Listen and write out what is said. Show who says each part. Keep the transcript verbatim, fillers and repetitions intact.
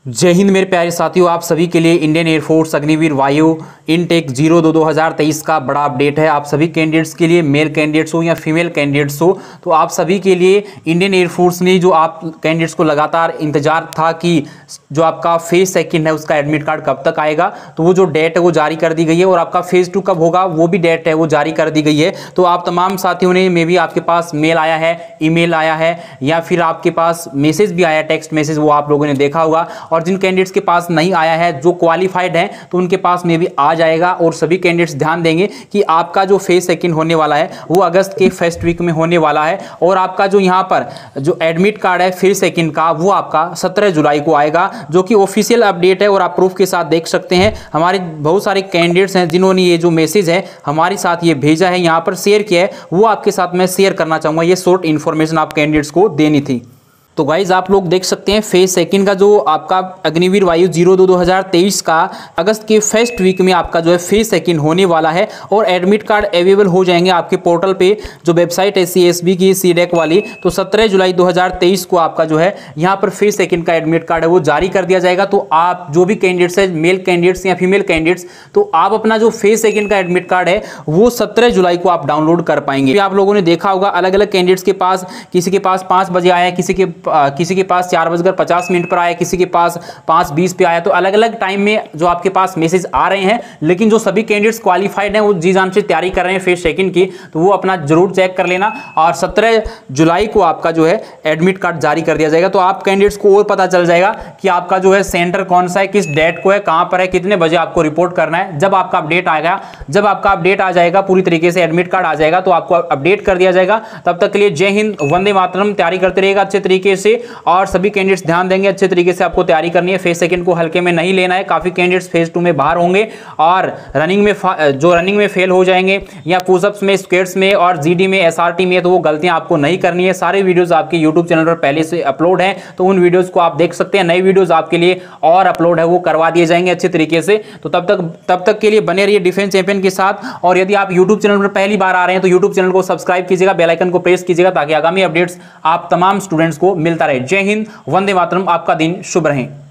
Speaker 1: जय हिंद मेरे प्यारे साथियों, आप सभी के लिए इंडियन एयरफोर्स अग्निवीर वायु इनटेक जीरो दो दो हज़ार तेईस का बड़ा अपडेट है। आप सभी कैंडिडेट्स के लिए, मेल कैंडिडेट्स हो या फीमेल कैंडिडेट्स हो, तो आप सभी के लिए इंडियन एयरफोर्स ने जो आप कैंडिडेट्स को लगातार इंतजार था कि जो आपका फेज सेकंड है उसका एडमिट कार्ड कब तक आएगा, तो वो जो डेट है वो जारी कर दी गई है और आपका फेज टू कब होगा वो भी डेट है वो जारी कर दी गई है। तो आप तमाम साथियों ने, मे भी आपके पास मेल आया है, ईमेल आया है या फिर आपके पास मैसेज भी आया, टेक्स्ट मैसेज, वो आप लोगों ने देखा होगा। और जिन कैंडिडेट्स के पास नहीं आया है, जो क्वालिफाइड हैं, तो उनके पास में भी आ जाएगा। और सभी कैंडिडेट्स ध्यान देंगे कि आपका जो फेज सेकंड होने वाला है वो अगस्त के फर्स्ट वीक में होने वाला है और आपका जो यहाँ पर जो एडमिट कार्ड है फेज सेकंड का वो आपका सत्रह जुलाई को आएगा, जो कि ऑफिशियल अपडेट है और आप प्रूफ के साथ देख सकते हैं। हमारे बहुत सारे कैंडिडेट्स हैं जिन्होंने ये जो मैसेज है हमारे साथ ये भेजा है, यहाँ पर शेयर किया है, वो आपके साथ मैं शेयर करना चाहूँगा। ये शॉर्ट इन्फॉर्मेशन आप कैंडिडेट्स को देनी थी। तो गाइज आप लोग देख सकते हैं फेज सेकंड का जो आपका अग्निवीर वायु जीरो दो दो हज़ार तेईस का अगस्त के फर्स्ट वीक में आपका जो है फेज सेकंड होने वाला है और एडमिट कार्ड अवेलेबल हो जाएंगे आपके पोर्टल पे, जो वेबसाइट है सी एस बी की सी डेक वाली। तो सत्रह जुलाई दो हज़ार तेईस को आपका जो है यहाँ पर फेज सेकंड का एडमिट कार्ड है वो जारी कर दिया जाएगा। तो आप जो भी कैंडिडेट्स है, मेल कैंडिडेट्स या फीमेल कैंडिडेट्स, तो आप अपना जो फेज सेकंड का एडमिट कार्ड है वो सत्रह जुलाई को आप डाउनलोड कर पाएंगे। आप लोगों ने देखा होगा अलग अलग कैंडिडेट्स के पास, किसी के पास पाँच बजे आया, किसी के किसी के पास चार बजकर पचास मिनट पर आया, किसी के पास पाँच बीस पे आया। तो अलग अलग टाइम में जो आपके पास मैसेज आ रहे हैं, लेकिन जो सभी कैंडिडेट्स क्वालिफाइड हैं वो जी जान से तैयारी कर रहे हैं फेज सेकंड की, तो वो अपना जरूर चेक कर लेना। और सत्रह जुलाई को आपका जो है एडमिट कार्ड जारी कर दिया जाएगा। तो आप कैंडिडेट्स को और पता चल जाएगा कि आपका जो है सेंटर कौन सा है, किस डेट को है, कहां पर है, कितने बजे आपको रिपोर्ट करना है। जब आपका अपडेट आएगा, जब आपका अपडेट आ जाएगा, पूरी तरीके से एडमिट कार्ड आ जाएगा, तो आपको अपडेट कर दिया जाएगा। तब तक के लिए जय हिंद, वंदे मातरम। तैयारी करते रहिएगा अच्छे तरीके से और सभी कैंडिडेट्स ध्यान देंगे, अच्छे तरीके से आपको तैयारी करनी है। फेज सेकंड को हल्के में नहीं लेना है। काफी कैंडिडेट्स फेज टू में बाहर होंगे और रनिंग में जो रनिंग में फेल हो जाएंगे या पुशअप्स में, स्क्वाट्स में और जीडी में, एसआरटी में, तो वो गलतियां आपको नहीं करनी है। सारे वीडियोस आपके यूट्यूब चैनल पर पहले से अपलोड हैं, तो उन वीडियोस को आप देख सकते हैं। नई वीडियोस आपके लिए और अपलोड है वो करवा दिए जाएंगे अच्छे तरीके से। तो तब तक तब तक के लिए बने रहिए डिफेंस चैंपियन के साथ। और यदि आप यूट्यूब चैनल पर पहली बार आ रहे हैं तो यूट्यूब चैनल को सब्सक्राइब कीजिएगा, बेल आइकन को प्रेस कीजिएगा, ताकि आगामी अपडेट्स आप तमाम स्टूडेंट्स को मिलता रहे। जय हिंद, वंदे मातरम। आपका दिन शुभ रहे।